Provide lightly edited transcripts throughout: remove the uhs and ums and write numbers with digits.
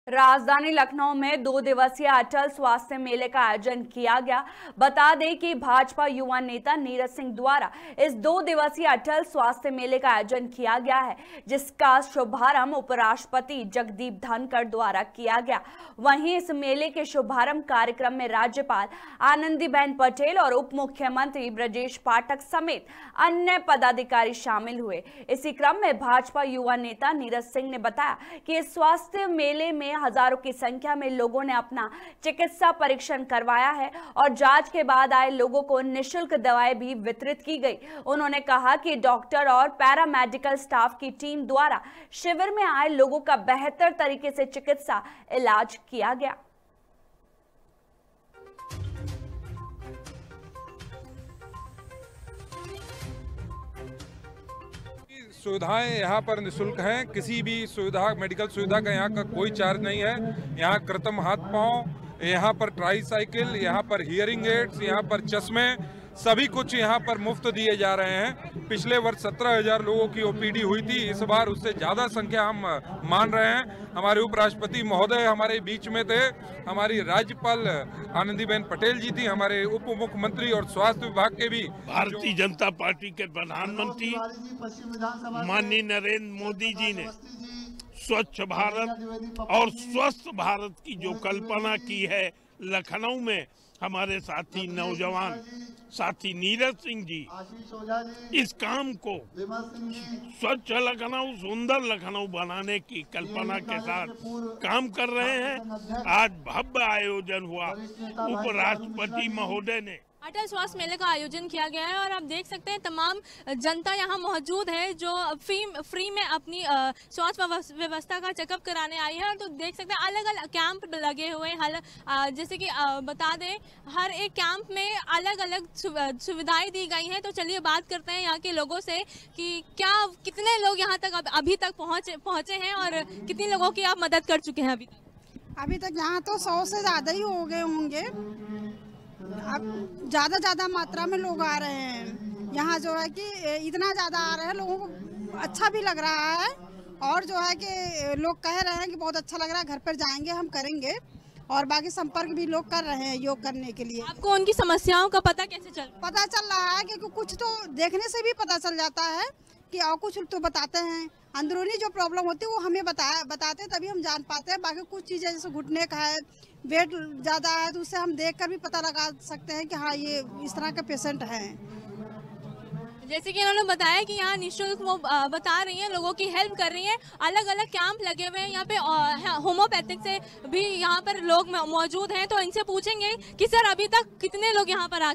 राजधानी लखनऊ में 2 दिवसीय अटल स्वास्थ्य मेले का आयोजन किया गया। बता दें कि भाजपा युवा नेता नीरज सिंह द्वारा इस 2 दिवसीय अटल स्वास्थ्य मेले का आयोजन किया गया है, जिसका शुभारंभ उपराष्ट्रपति जगदीप धनखड़ द्वारा किया गया। वहीं इस मेले के शुभारंभ कार्यक्रम में राज्यपाल आनंदीबेन पटेल और उप मुख्यमंत्री ब्रजेश पाठक समेत अन्य पदाधिकारी शामिल हुए। इसी क्रम में भाजपा युवा नेता नीरज सिंह ने बताया कि इस स्वास्थ्य मेले में हजारों की संख्या में लोगों ने अपना चिकित्सा परीक्षण करवाया है और जांच के बाद आए लोगों को निःशुल्क दवाएं भी वितरित की गई। उन्होंने कहा कि डॉक्टर और पैरामेडिकल स्टाफ की टीम द्वारा शिविर में आए लोगों का बेहतर तरीके से चिकित्सा इलाज किया गया। सुविधाएं यहाँ पर निःशुल्क हैं। किसी भी सुविधा, मेडिकल सुविधा का यहाँ का कोई चार्ज नहीं है। यहाँ कृत्रिम हाथ पांव, यहाँ पर ट्राईसाइकिल, यहाँ पर हियरिंग एड्स, यहाँ पर चश्मे, सभी कुछ यहाँ पर मुफ्त दिए जा रहे हैं। पिछले वर्ष 17,000 लोगों की ओपीडी हुई थी, इस बार उससे ज़्यादा संख्या हम मान रहे हैं। हमारे उपराष्ट्रपति महोदय हमारे बीच में थे, हमारी राज्यपाल आनंदीबेन पटेल जी थी, हमारे उप मुख्यमंत्री और स्वास्थ्य विभाग के भी। भारतीय जनता पार्टी के प्रधानमंत्री माननीय नरेंद्र मोदी जी ने स्वच्छ भारत और स्वस्थ भारत की जो कल्पना की है, लखनऊ में हमारे साथी नौजवान साथी नीरज सिंह जी इस काम को स्वच्छ लखनऊ, सुंदर लखनऊ बनाने की कल्पना के साथ काम कर रहे हैं। आज भव्य आयोजन हुआ। उपराष्ट्रपति महोदय ने अटल स्वास्थ्य मेले का आयोजन किया गया है और आप देख सकते हैं तमाम जनता यहाँ मौजूद है जो फ्री में अपनी स्वास्थ्य व्यवस्था का चेकअप कराने आई है। तो देख सकते हैं अलग अलग कैंप लगे हुए हैं। जैसे कि बता दें हर एक कैंप में अलग अलग सुविधाएं दी गई हैं। तो चलिए बात करते हैं यहाँ के लोगों से कि कितने लोग यहाँ तक अभी तक पहुँचे हैं और कितने लोगों की आप मदद कर चुके हैं अभी तक। यहाँ तो 100 से ज़्यादा ही हो गए होंगे। अब ज़्यादा मात्रा में लोग आ रहे हैं यहाँ, जो है कि इतना ज़्यादा आ रहे हैं, लोगों को अच्छा भी लग रहा है और जो है कि लोग कह रहे हैं कि बहुत अच्छा लग रहा है, घर पर जाएंगे हम करेंगे। और बाकी संपर्क भी लोग कर रहे हैं योग करने के लिए। आपको उनकी समस्याओं का पता कैसे चल रहा है? क्योंकि कुछ तो देखने से भी पता चल जाता है कि और कुछ तो बताते हैं, अंदरूनी जो प्रॉब्लम होती है वो हमें बताते हैं, तभी हम जान पाते हैं। बाकी कुछ चीज़ें जैसे घुटने का है, वेट ज़्यादा है, तो उससे हम देखकर भी पता लगा सकते हैं कि हाँ ये इस तरह के पेशेंट हैं। जैसे कि इन्होंने बताया कि यहाँ निःशुल्क वो बता रही हैं, लोगों की हेल्प कर रही हैं। अलग अलग कैंप लगे हुए हैं यहाँ पे, होम्योपैथिक से भी यहाँ पर लोग मौजूद हैं। तो इनसे पूछेंगे कि सर अभी तक कितने लोग यहाँ पर आ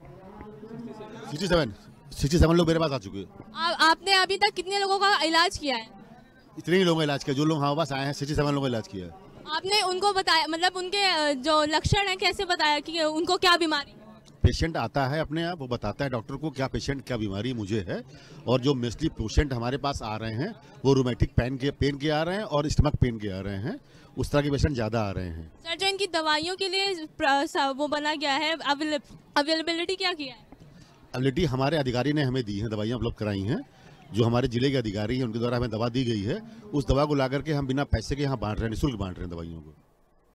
चुके हैं? 67 लोग मेरे पास आ चुके हैं। आपने अभी तक कितने लोगों का इलाज किया है? इतने ही लोगों का इलाज किया, जो लोग हमारे पास आए हैं 67 लोगों का इलाज किया है। आपने उनको बताया, मतलब उनके जो लक्षण है कैसे बताया कि उनको क्या बीमारी? पेशेंट आता है अपने आप, वो बताता है डॉक्टर को क्या पेशेंट क्या बीमारी मुझे है। और जो मोस्टली पेशेंट हमारे पास आ रहे हैं वो रोमेटिक पेन के आ रहे हैं और स्टमक पेन के आ रहे हैं। उस तरह के पेशेंट ज़्यादा आ रहे हैं। सर जो इनकी दवाइयों के लिए वो बना गया है, अवेलेबिलिटी क्या किया है? अवेलेबिलिटी हमारे अधिकारी ने हमें दी है, दवाइयाँ उपलब्ध कराई हैं। जो हमारे जिले के अधिकारी हैं उनके द्वारा हमें दवा दी गई है। उस दवा को ला करके हम बिना पैसे के यहाँ बांट रहे हैं, निःशुल्क बांट रहे हैं दवाइयों को।